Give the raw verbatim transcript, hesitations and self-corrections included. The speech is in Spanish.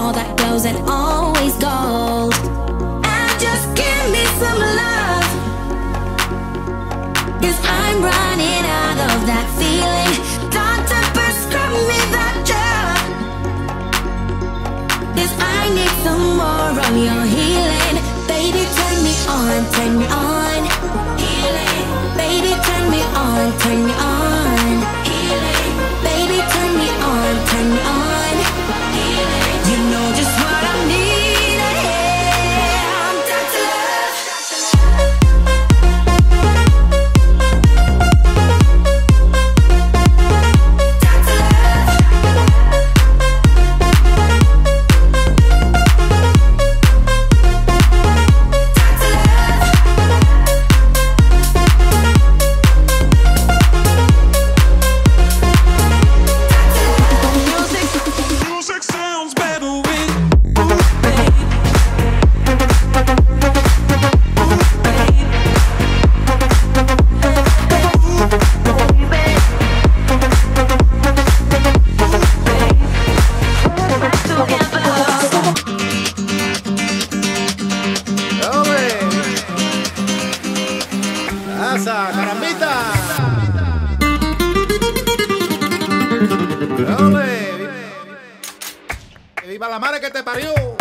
all that goes and always gold. And just give me some love, 'cause I'm running out of that feeling. Doctor, prescribe me that drug, 'cause I need some more of your healing. Baby, turn me on, turn me on, healing. Baby, turn me on, turn me on, healing. Baby, turn me on, turn me on, healing. You know just what I need, yeah. I'm Doctor Love. Doctor Love. ¡Carambita! ¡Ole! ¡Viva la madre que te parió!